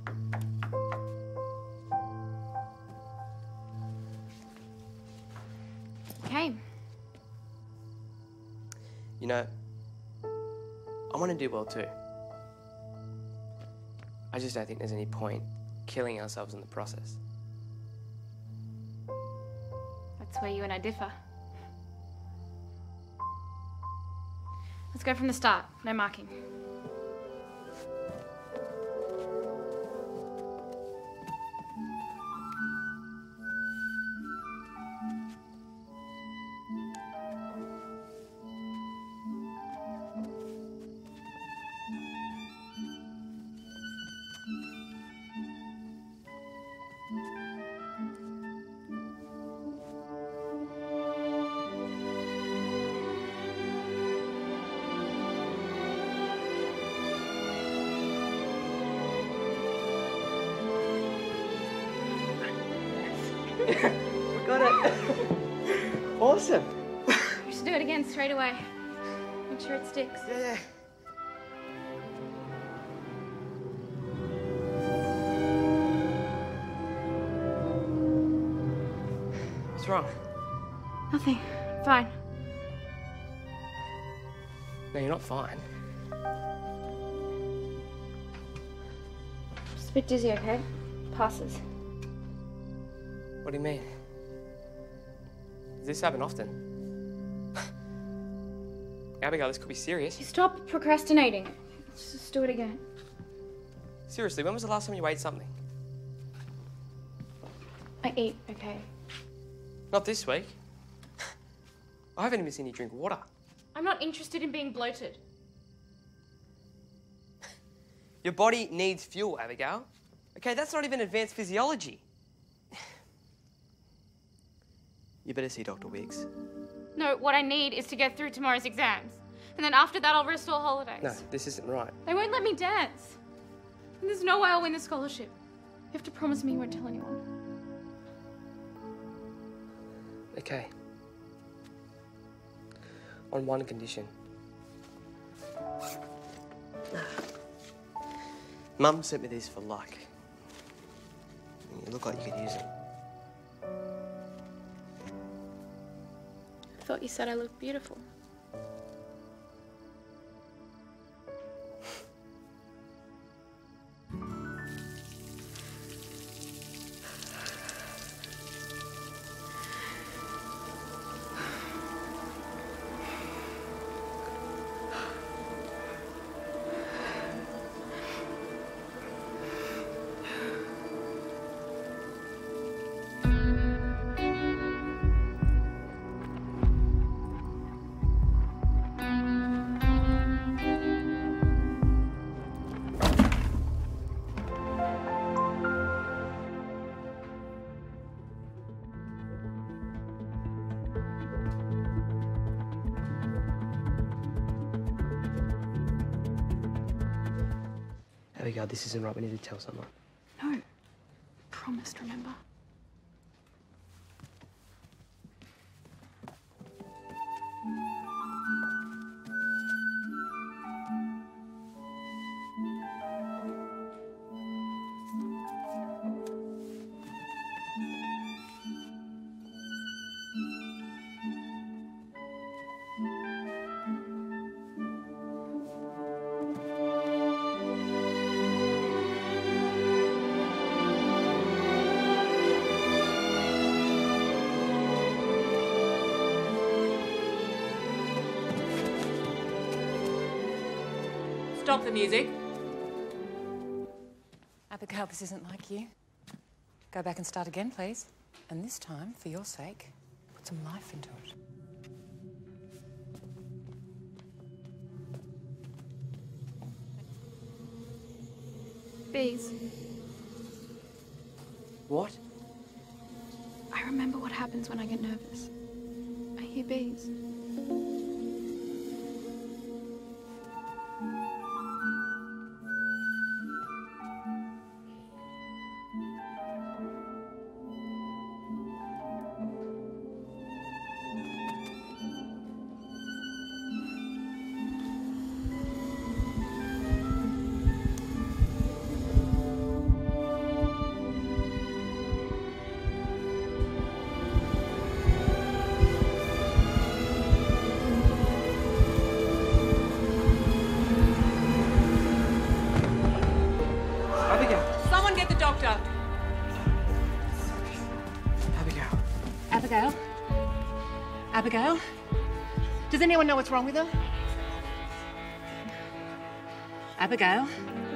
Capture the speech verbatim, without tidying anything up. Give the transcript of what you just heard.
Okay. You know, I want to do well too. I just don't think there's any point killing ourselves in the process. That's where you and I differ. Let's go from the start. No marking. We got it. Awesome. We should do it again straight away. Make sure it sticks. Yeah, yeah. What's wrong? Nothing. Fine. No, you're not fine. Just a bit dizzy, okay? Passes. What do you mean? Does this happen often? Abigail, this could be serious. You stop procrastinating. Let's just do it again. Seriously, when was the last time you ate something? I eat, okay? Not this week. I haven't even seen you drink water. I'm not interested in being bloated. Your body needs fuel, Abigail. Okay, that's not even advanced physiology. You better see Doctor Wiggs. No, what I need is to get through tomorrow's exams. And then after that, I'll restore holidays. No, this isn't right. They won't let me dance. And there's no way I'll win the scholarship. You have to promise me you won't tell anyone. Okay. On one condition. Mum sent me these for luck. You look like you could use them. I thought you said I looked beautiful. Abigail, this isn't right. We need to tell someone. No. Promised, remember? Stop the music. Abigail, this isn't like you. Go back and start again, please. And this time, for your sake, put some life into it. Bees. What? I remember what happens when I get nervous. I hear bees. Abigail? Does anyone know what's wrong with her? Abigail?